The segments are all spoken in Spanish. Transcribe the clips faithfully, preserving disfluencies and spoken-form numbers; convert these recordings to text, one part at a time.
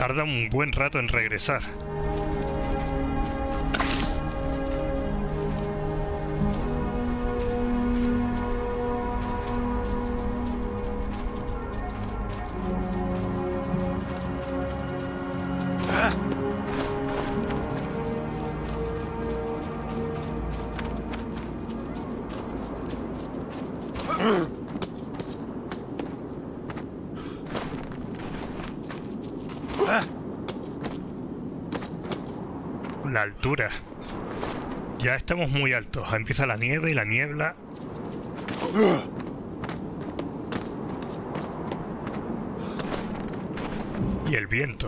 Tarda un buen rato en regresar. La altura. Ya estamos muy altos. Empieza la nieve y la niebla. Y el viento.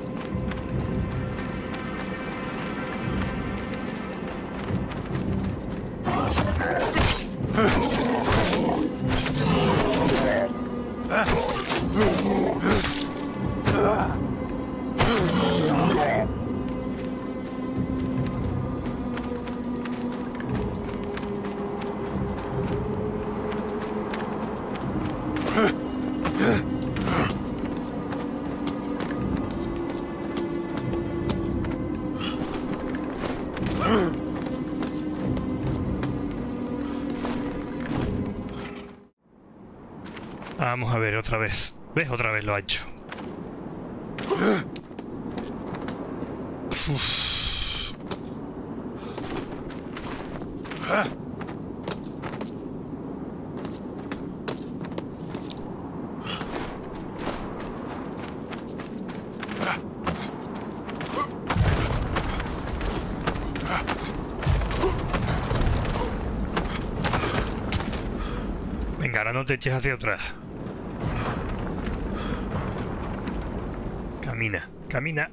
Vamos a ver otra vez. ¿Ves? Otra vez lo ha hecho. Uf. Venga, ahora no te eches hacia atrás. Camina, camina.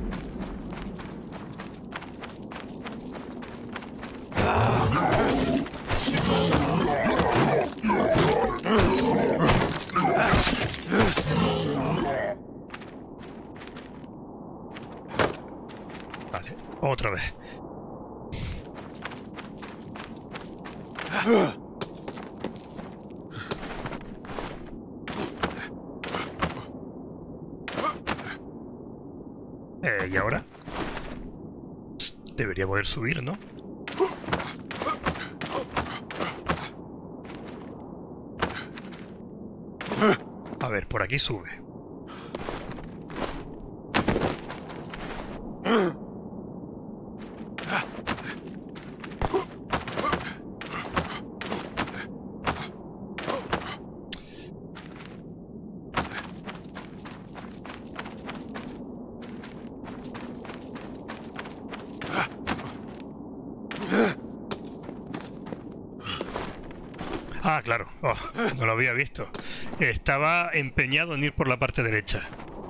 Vale, otra vez. Eh, ¿y ahora? Debería poder subir, ¿no? A ver, por aquí sube. Ah, claro. Oh, no lo había visto. Estaba empeñado en ir por la parte derecha.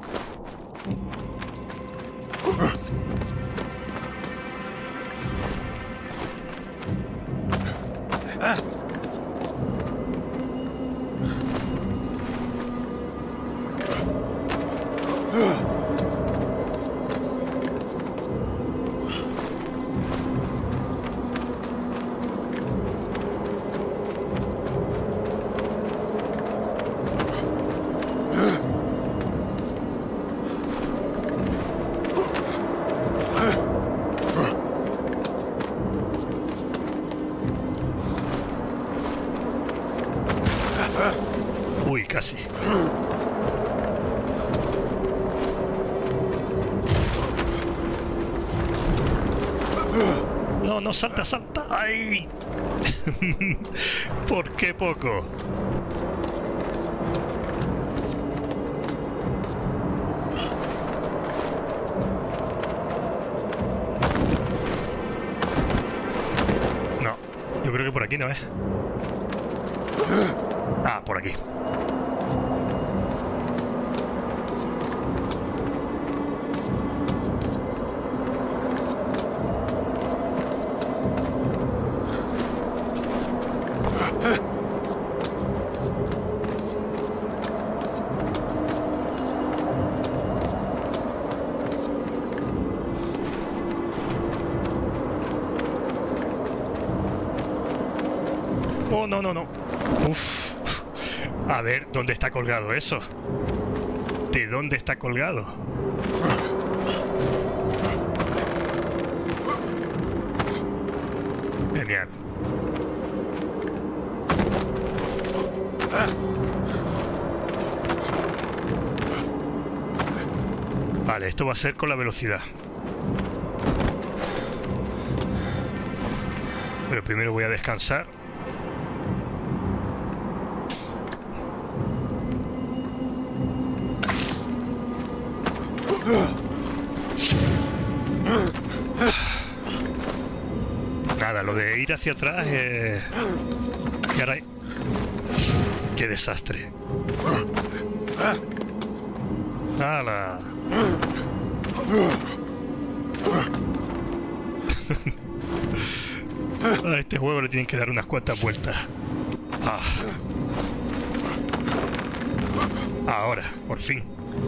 Uy, casi. No, no, salta, salta. ¡Ay! ¿Por qué poco? No, yo creo que por aquí no es. Ah, por aquí. Oh, no, no, no. Uf. A ver, ¿dónde está colgado eso? ¿De dónde está colgado? Genial. Vale, esto va a ser con la velocidad. Pero primero voy a descansar. Nada, lo de ir hacia atrás es... Caray. Qué desastre. ¡Hala! A este juego le tienen que dar unas cuantas vueltas. Ah. Ahora, por fin.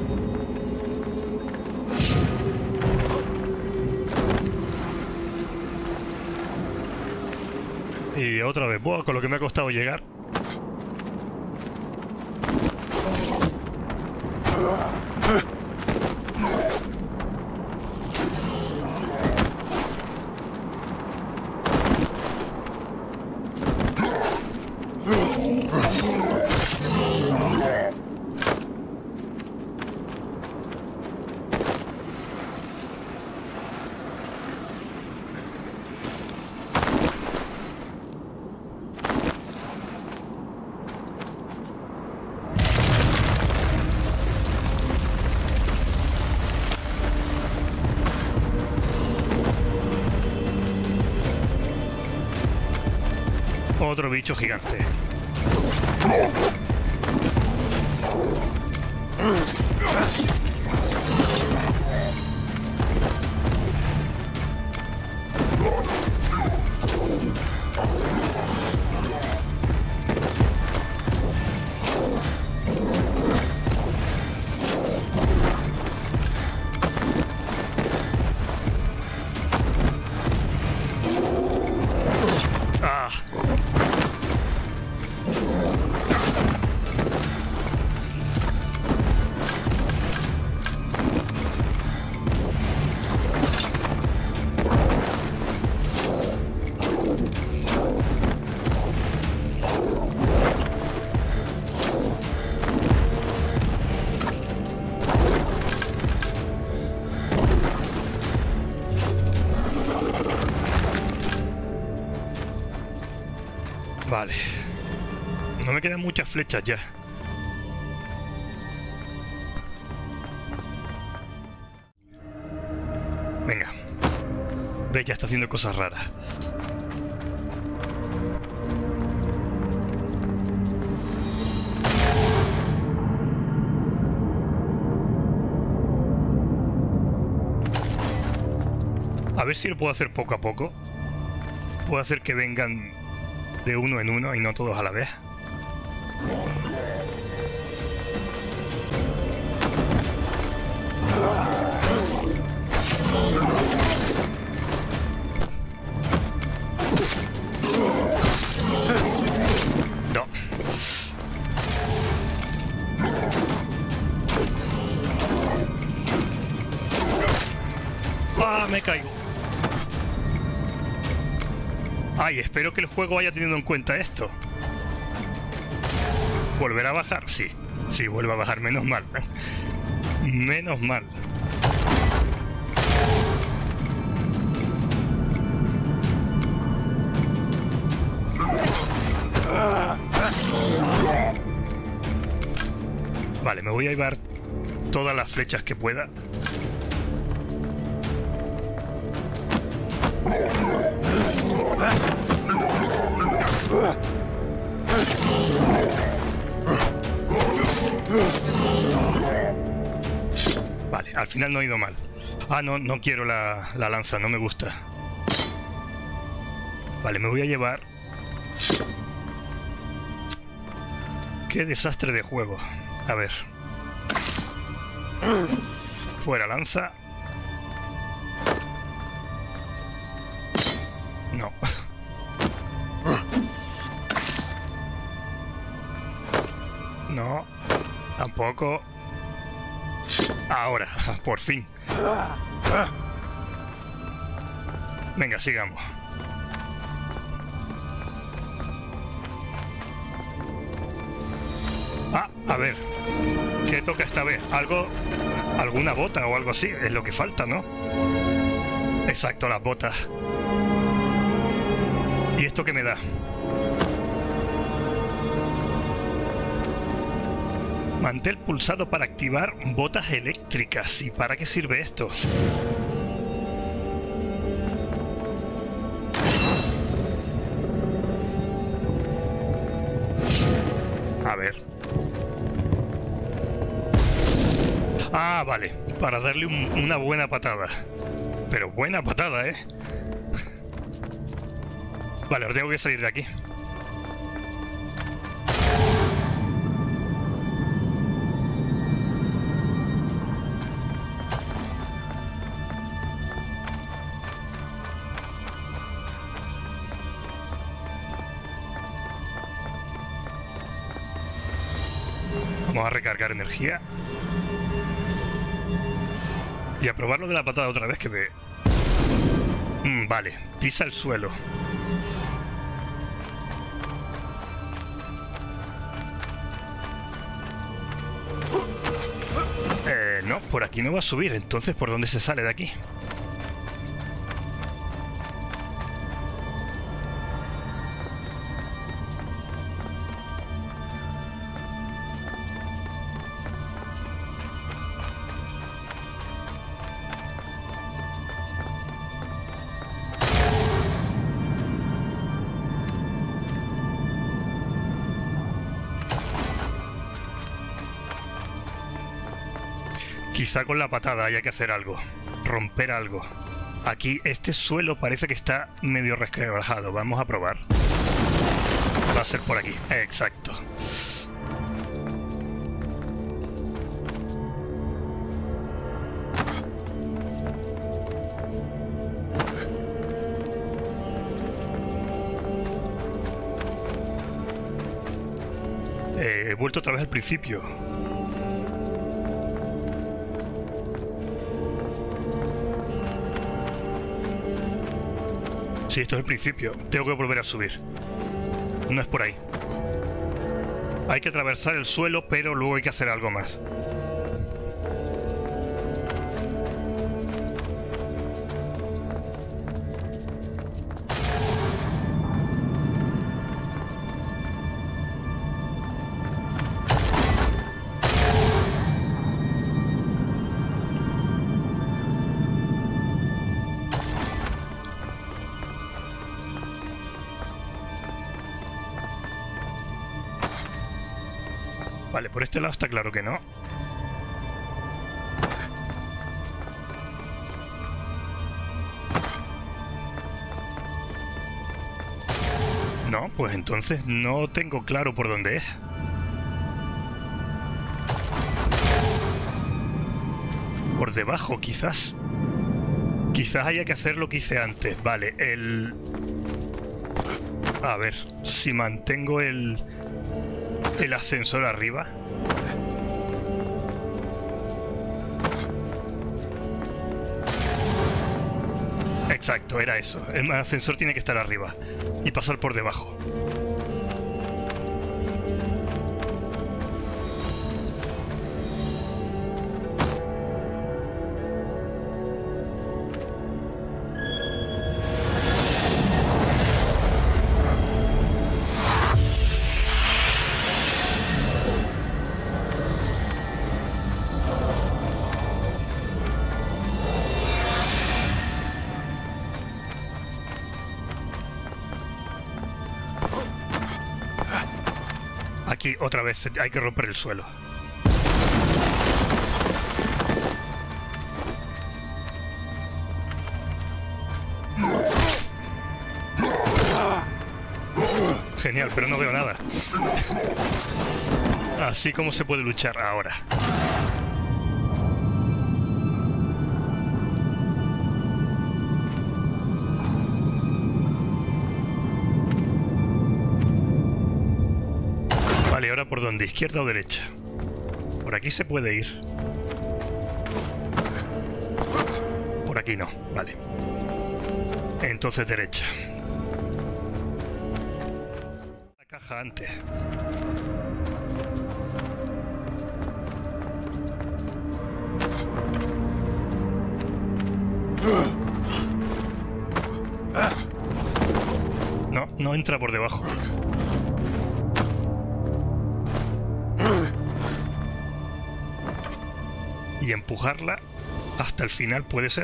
Y otra vez, buah, con lo que me ha costado llegar. Otro bicho gigante. Vale. No me quedan muchas flechas ya. Venga. Ve, ya está haciendo cosas raras. A ver si lo puedo hacer poco a poco. Puedo hacer que vengan de uno en uno y no todos a la vez. No. ¡Ah, me caigo! Ay, espero que el juego haya tenido en cuenta esto. ¿Volver a bajar? Sí. Sí, vuelve a bajar. Menos mal. Menos mal. Vale, me voy a llevar todas las flechas que pueda. Vale, al final no ha ido mal. Ah, no, no quiero la, la lanza, no me gusta. Vale, me voy a llevar... Qué desastre de juego. A ver. Fuera lanza. No. No. Tampoco. Ahora, por fin. Venga, sigamos. A ver, ¿qué toca esta vez? Algo, alguna bota o algo así, es lo que falta, ¿no? Exacto, las botas. ¿Y esto qué me da? Mantel pulsado para activar botas eléctricas. ¿Y para qué sirve esto? A ver. Ah, vale. Para darle un, una buena patada. Pero buena patada, ¿eh? Vale, ahora tengo que salir de aquí. Vamos a recargar energía. Y a probar lo de la patada otra vez que me... Mm, vale, pisa el suelo. Eh, no, por aquí no va a subir. Entonces, ¿por dónde se sale de aquí? Quizá con la patada haya que hacer algo. Romper algo. Aquí este suelo parece que está medio resquebrajado. Vamos a probar. Va a ser por aquí. Exacto. Eh, he vuelto otra vez al principio. Sí, esto es el principio. Tengo que volver a subir. No es por ahí. Hay que atravesar el suelo, pero luego hay que hacer algo más. Vale, por este lado está claro que no. No, pues entonces no tengo claro por dónde es. Por debajo, quizás. Quizás haya que hacer lo que hice antes. Vale, el... A ver, si mantengo el... el ascensor arriba. Exacto, era eso. El ascensor tiene que estar arriba y pasar por debajo. Aquí otra vez hay que romper el suelo. Genial, pero no veo nada. Así como se puede luchar ahora. Vale, ahora por dónde, izquierda o derecha. Por aquí se puede ir. Por aquí no, vale. Entonces derecha. La caja antes. no entra por debajo. Y empujarla hasta el final puede ser.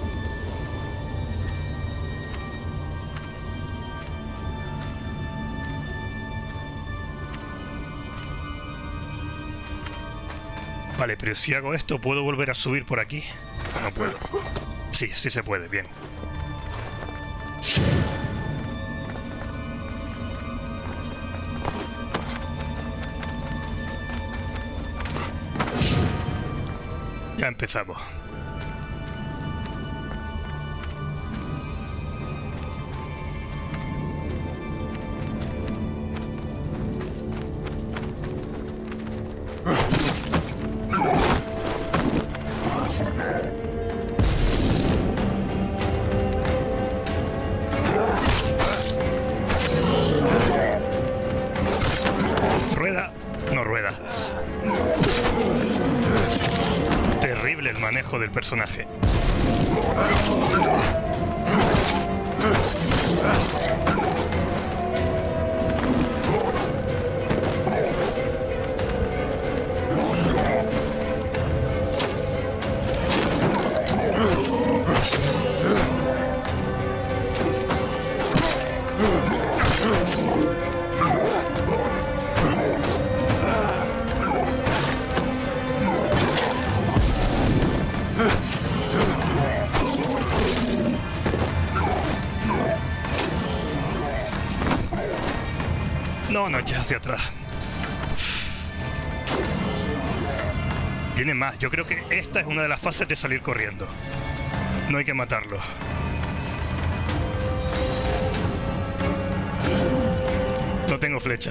Vale, pero si hago esto, ¿puedo volver a subir por aquí? No puedo. Sí, sí se puede, bien. Ya empezamos. Rueda, no rueda. Terrible el manejo del personaje. No, no, ya hacia atrás. Viene más. Yo creo que esta es una de las fases de salir corriendo. No hay que matarlo. No tengo flecha.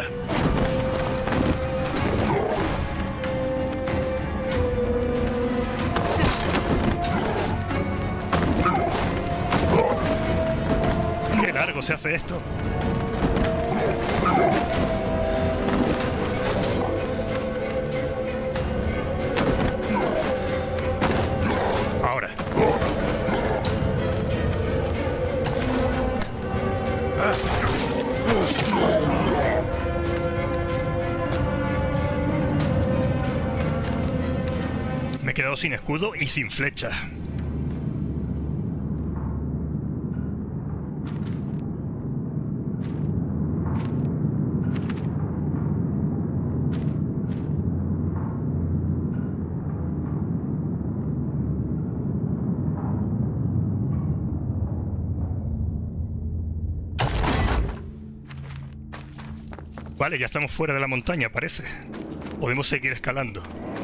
Qué largo se hace esto. Ahora. Me he quedado sin escudo y sin flecha. Vale, ya estamos fuera de la montaña, parece. Podemos seguir escalando.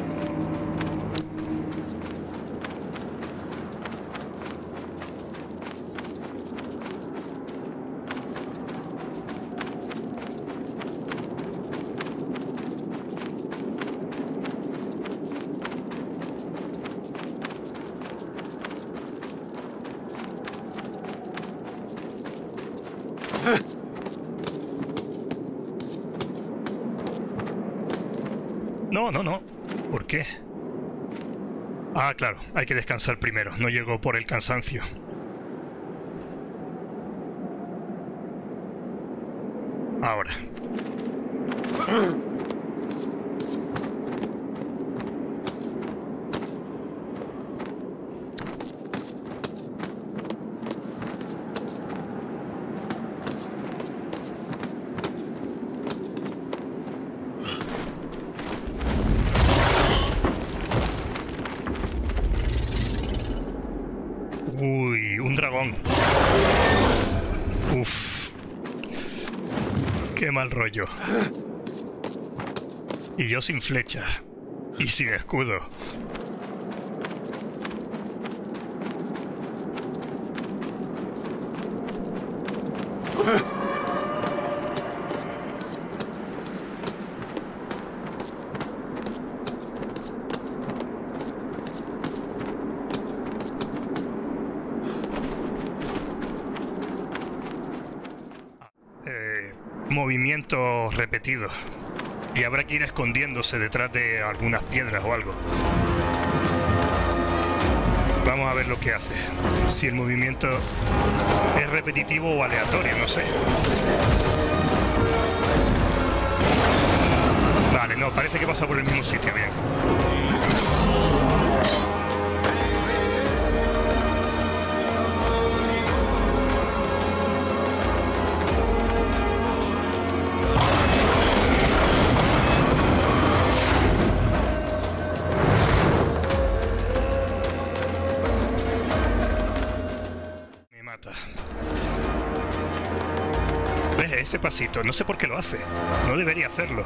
No, no, no. ¿Por qué? Ah, claro. Hay que descansar primero. No llego por el cansancio. Ahora. Uy, un dragón. Uf. Qué mal rollo. Y yo sin flecha. Y sin escudo. Movimientos repetidos. Y habrá que ir escondiéndose detrás de algunas piedras o algo. Vamos a ver lo que hace. Si el movimiento es repetitivo o aleatorio, no sé. Vale, no, parece que pasa por el mismo sitio, bien. Me mata. ¿Ves? Ese pasito, no sé por qué lo hace. No debería hacerlo.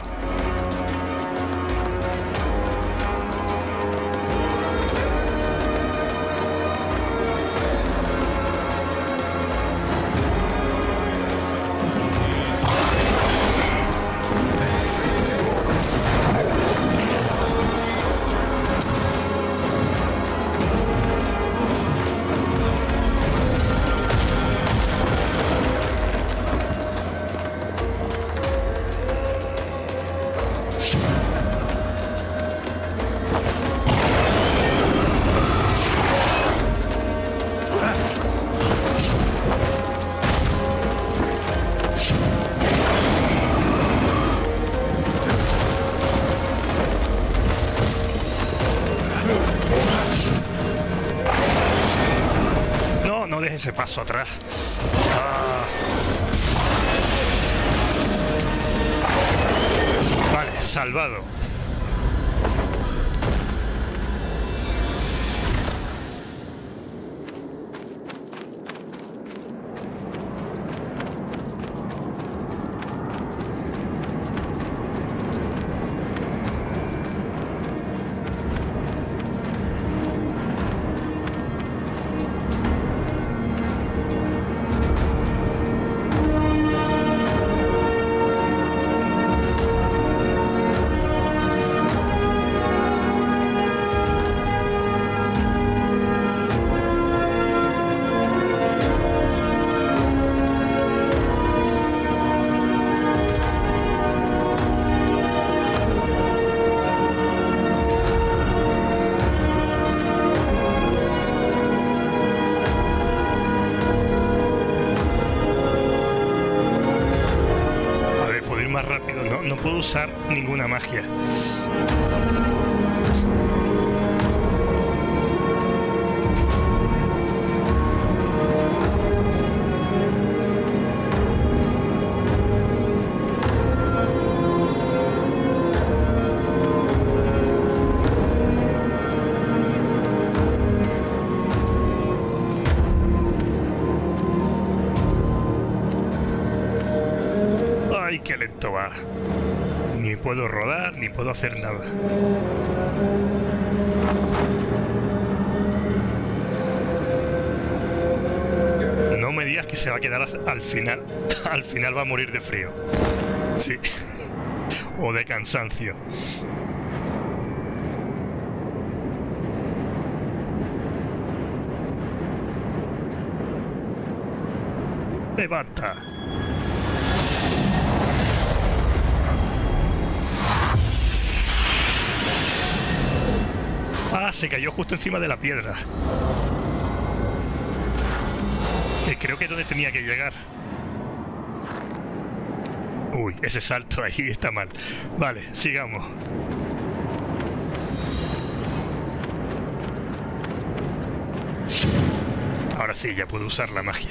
No deje ese paso atrás. Ah. Vale, salvado. Más rápido, no, no puedo usar ninguna magia. Ay, qué lento va. Ni puedo rodar, ni puedo hacer nada. No me digas que se va a quedar al final. Al final va a morir de frío. Sí. O de cansancio. Levanta. Ah, se cayó justo encima de la piedra. Que creo que es donde tenía que llegar. Uy, ese salto ahí está mal. Vale, sigamos. Ahora sí, ya puedo usar la magia.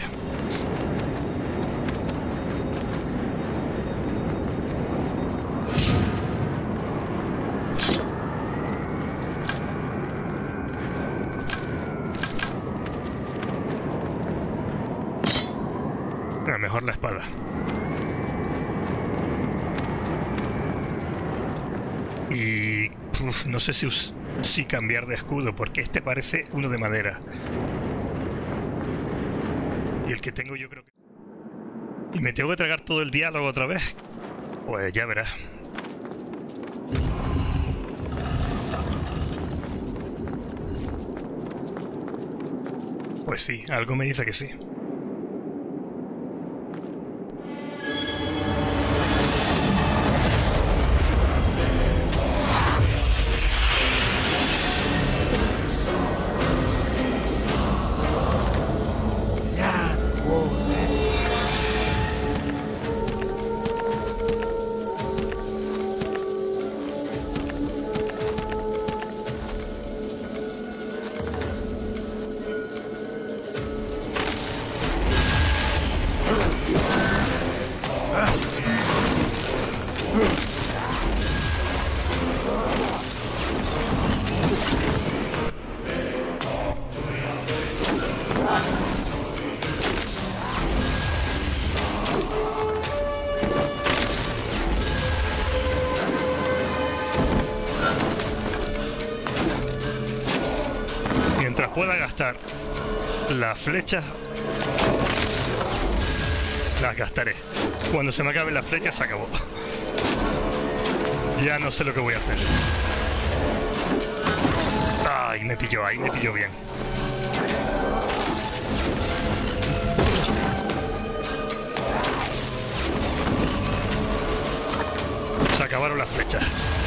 Mejor la espada. Y uf, no sé si, si cambiar de escudo, porque este parece uno de madera. Y el que tengo yo creo que... ¿Y me tengo que tragar todo el diálogo otra vez? Pues ya verás. Pues sí, algo me dice que sí. pueda gastar las flechas, las gastaré. Cuando se me acaben las flechas se acabó. Ya no sé lo que voy a hacer. Ay, me pilló, ahí me pilló bien. Se acabaron las flechas.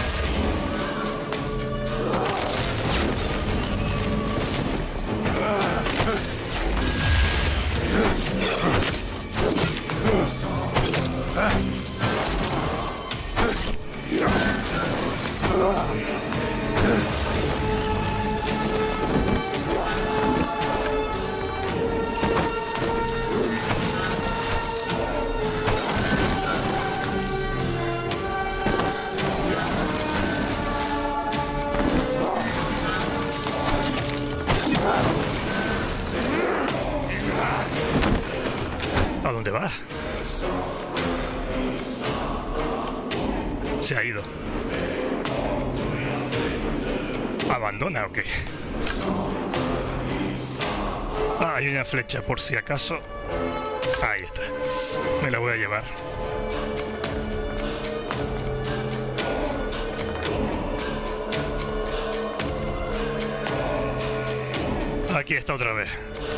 ¿A dónde va? Se ha ido. ¿Abandona o qué? Ah, hay una flecha por si acaso. Ahí está. Me la voy a llevar. Aquí está otra vez.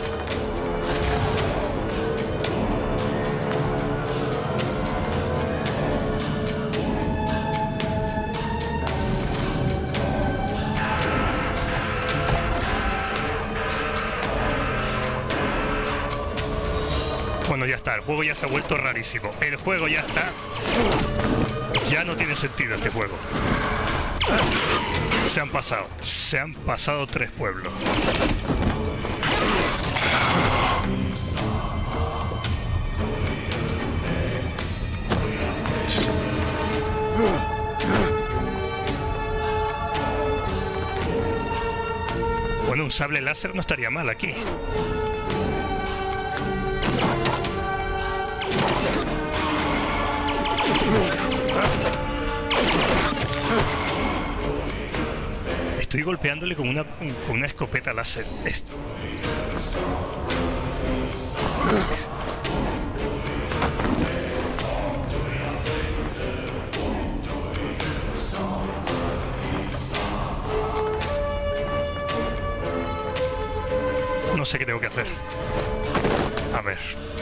Bueno, ya está, el juego ya se ha vuelto rarísimo. El juego ya está... Ya no tiene sentido este juego. Se han pasado, se han pasado tres pueblos. Bueno, un sable láser no estaría mal aquí. Estoy golpeándole con una, con una escopeta láser. Es... No sé qué tengo que hacer. A ver.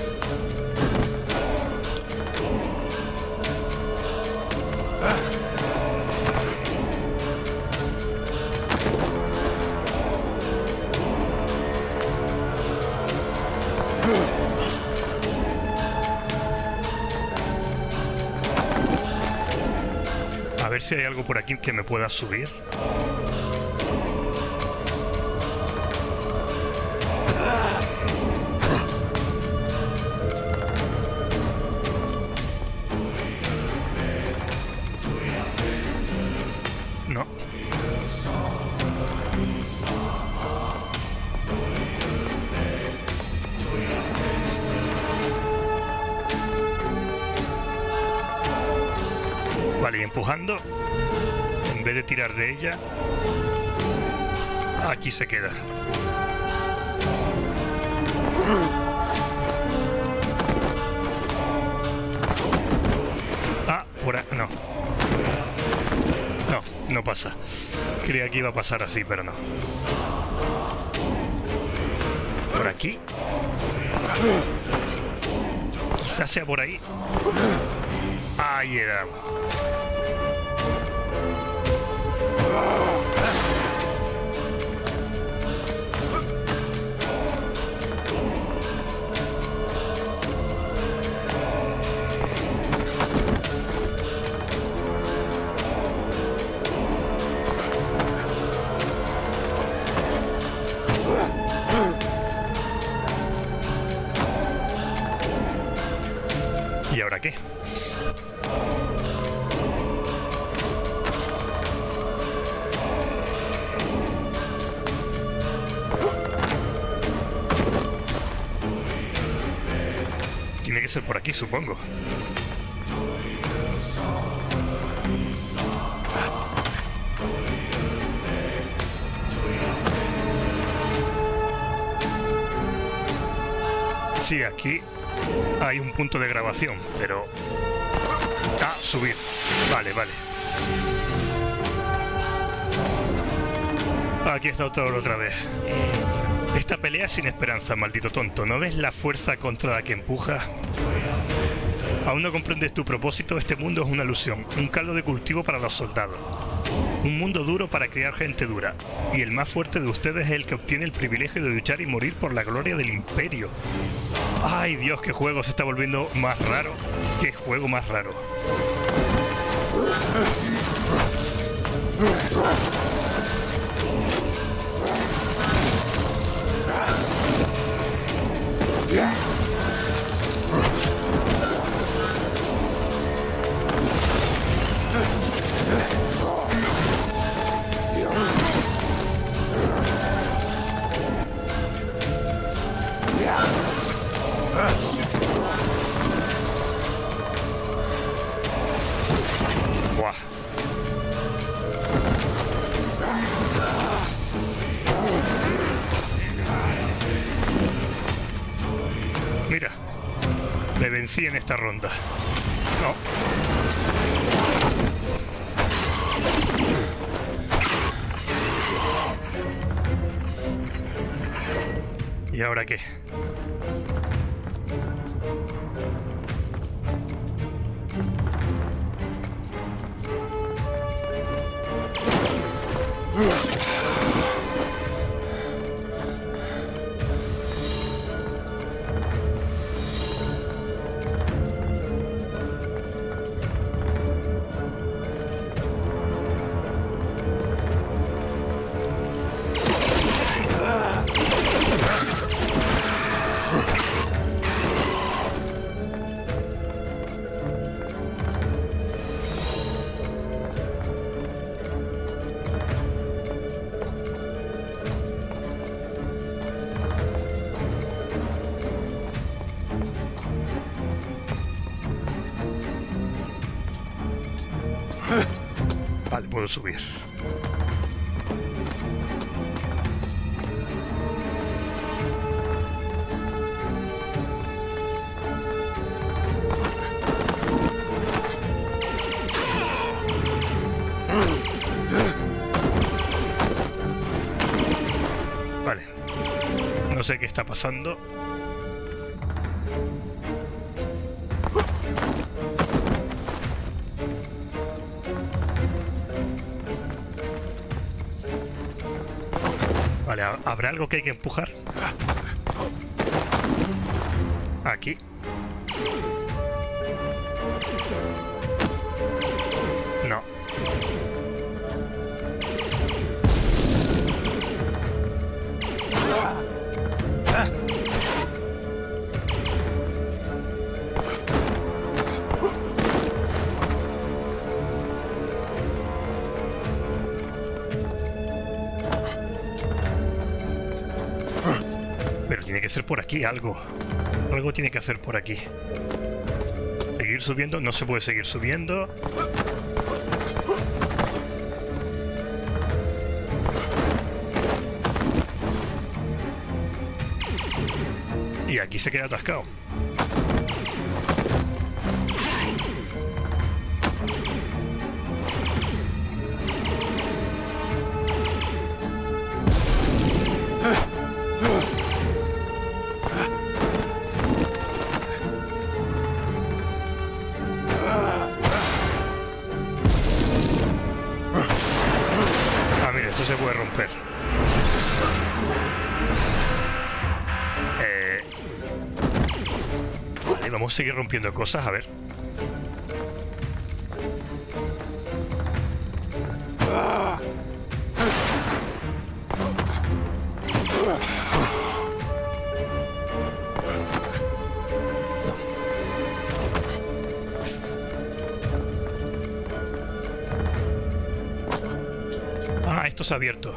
A ver si hay algo por aquí que me pueda subir. No. Vale, y empujando, en vez de tirar de ella, aquí se queda. Ah, por ahí, no. No, no pasa. Creía que iba a pasar así, pero no. Por aquí. Quizás sea por ahí. Ahí era. ¿Y ahora qué? Tiene que ser por aquí, supongo. Sí, aquí hay un punto de grabación, pero... Ah, subir. Vale, vale. Aquí está Thor otra vez. Esta pelea es sin esperanza, maldito tonto. ¿No ves la fuerza contra la que empuja? ¿Aún no comprendes tu propósito? Este mundo es una ilusión, un caldo de cultivo para los soldados. Un mundo duro para criar gente dura. Y el más fuerte de ustedes es el que obtiene el privilegio de luchar y morir por la gloria del imperio. ¡Ay, Dios! ¡Qué juego se está volviendo más raro! ¡Qué juego más raro! Buah. Mira, le vencí en esta ronda. No. ¿Y ahora qué? Vale, puedo subir. Vale. No sé qué está pasando. Vale, ¿habrá algo que hay que empujar? Aquí. No. Tiene que ser por aquí algo. Algo tiene que hacer por aquí. Seguir subiendo. No se puede seguir subiendo. Y aquí se queda atascado. Se puede romper. Eh... Vale, vamos a seguir rompiendo cosas, a ver. Esto se ha abierto.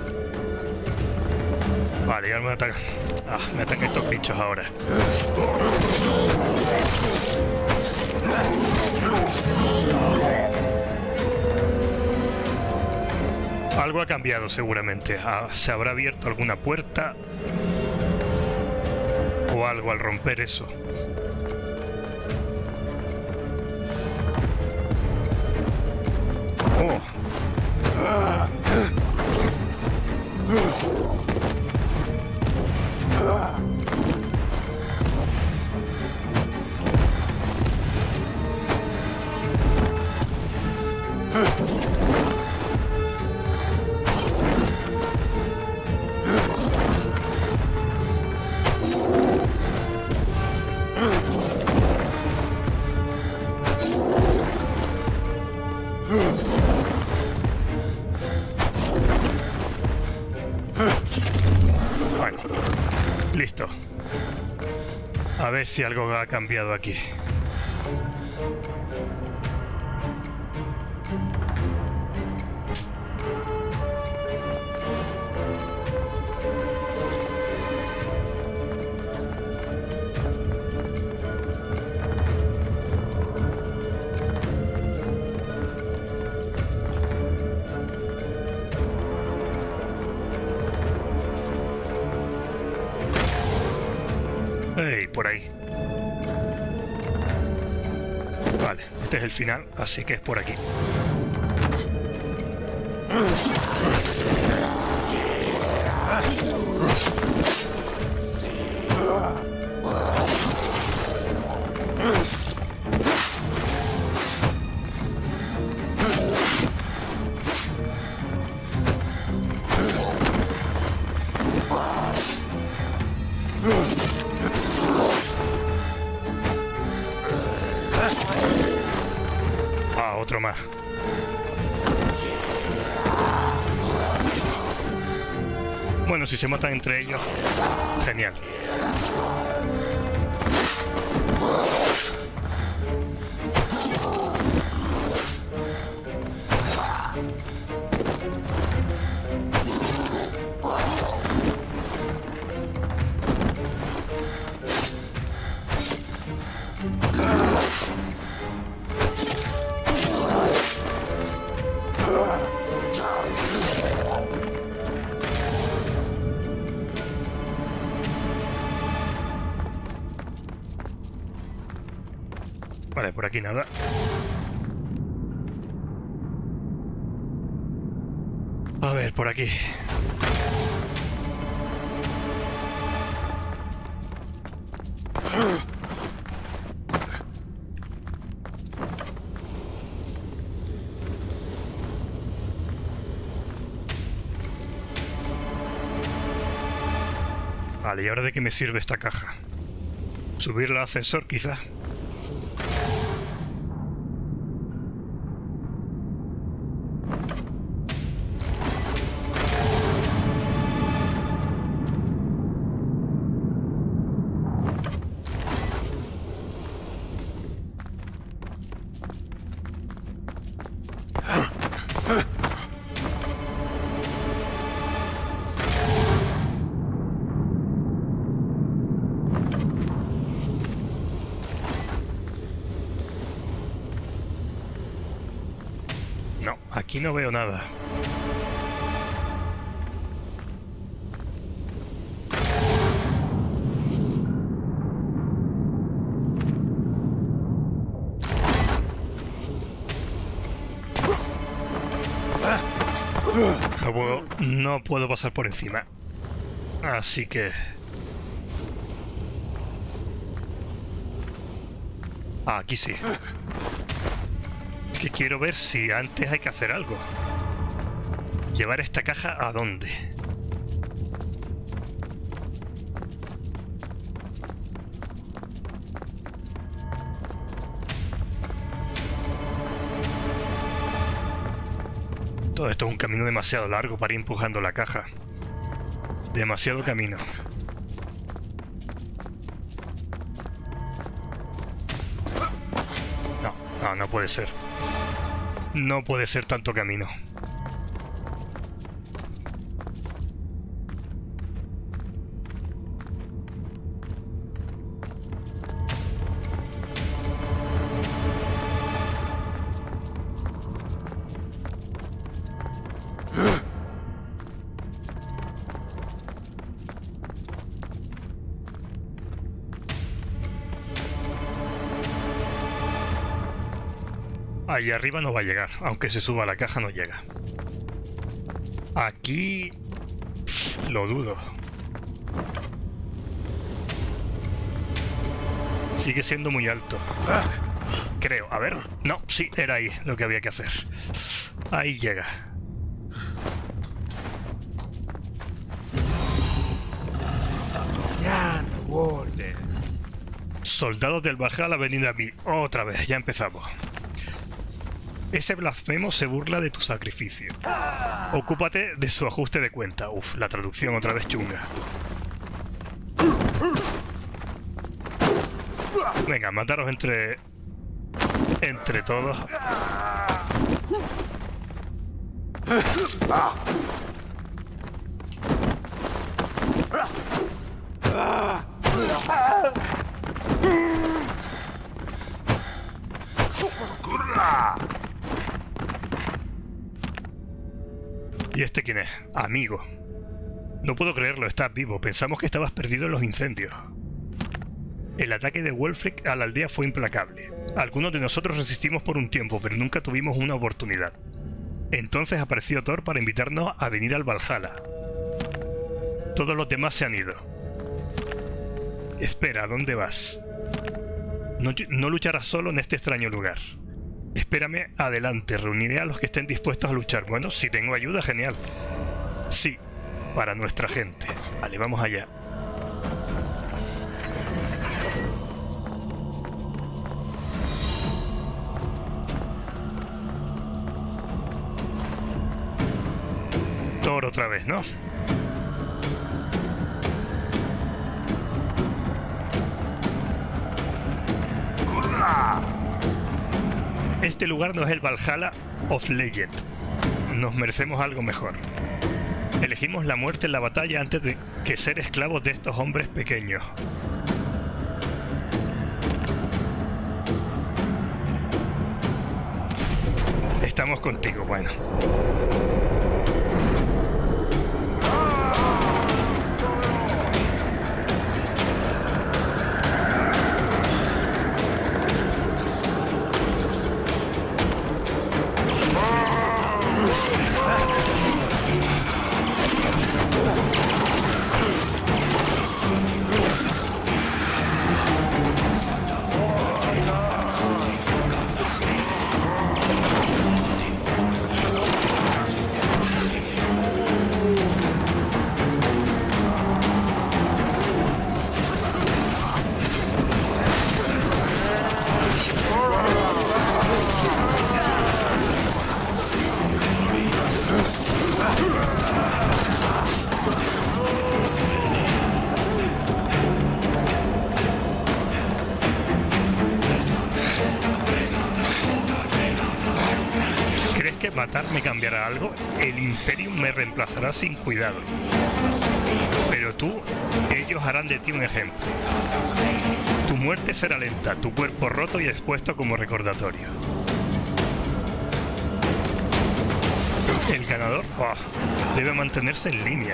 Vale, ya me ataca. Ah, me atacan estos bichos ahora. Algo ha cambiado seguramente. Ah, se habrá abierto alguna puerta. o algo al romper eso. Oh. Bueno, listo. A ver si algo ha cambiado aquí. ¡Ey! Por ahí. Vale, este es el final, así que es por aquí. Ah, otro más. Bueno, si se matan entre ellos, genial. Vale, por aquí nada. A ver, por aquí. Vale, ¿y ahora de qué me sirve esta caja? ¿Subirla al ascensor, quizá? No, aquí no veo nada. No puedo, no puedo pasar por encima. Así que... Ah, aquí sí. Que quiero ver si antes hay que hacer algo. ¿Llevar esta caja a dónde? Todo esto es un camino demasiado largo para ir empujando la caja. Demasiado camino. No, no, no puede ser. No puede ser tanto camino. Ahí arriba no va a llegar. Aunque se suba a la caja no llega. Aquí... lo dudo. Sigue siendo muy alto. Creo. A ver. No, sí, era ahí lo que había que hacer. Ahí llega. Soldados del Valhalla, venid a mí. Otra vez, ya empezamos. Ese blasfemo se burla de tu sacrificio. Ocúpate de su ajuste de cuenta. Uf, la traducción otra vez chunga. Venga, mataros entre... entre todos. ¿Y este quién es? Amigo. No puedo creerlo, estás vivo. Pensamos que estabas perdido en los incendios. El ataque de Wulfric a la aldea fue implacable. Algunos de nosotros resistimos por un tiempo, pero nunca tuvimos una oportunidad. Entonces apareció Thor para invitarnos a venir al Valhalla. Todos los demás se han ido. Espera, ¿a dónde vas? No, no lucharás solo en este extraño lugar. Espérame adelante, reuniré a los que estén dispuestos a luchar. Bueno, si tengo ayuda, genial. Sí, para nuestra gente. Vale, vamos allá. Thor otra vez, ¿no? Este lugar no es el Valhalla of Legend. Nos merecemos algo mejor. Elegimos la muerte en la batalla antes de que ser esclavos de estos hombres pequeños. Estamos contigo, bueno. ¿Matarme cambiará algo? El Imperium me reemplazará sin cuidado. Pero tú, ellos harán de ti un ejemplo. Tu muerte será lenta, tu cuerpo roto y expuesto como recordatorio. El ganador oh, debe mantenerse en línea.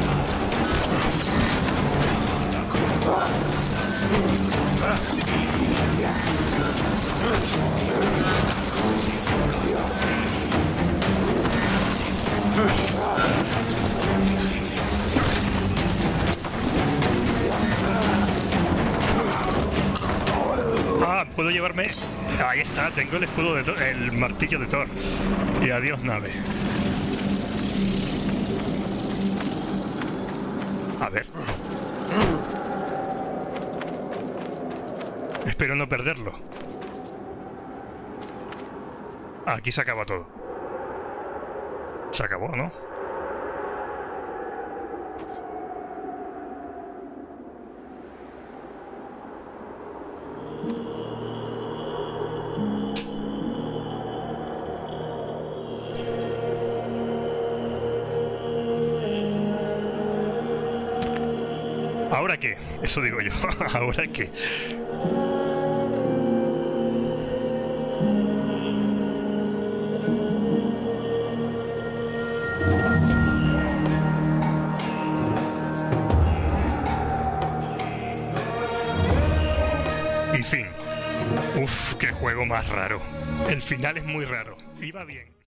Ah, puedo llevarme... Ahí está, tengo el escudo de Thor, el martillo de Thor. Y adiós nave. A ver. Espero no perderlo. Aquí se acaba todo. Se acabó, ¿no? ¿Ahora qué? Eso digo yo. ¿Ahora qué? juego más raro. El final es muy raro. Iba bien.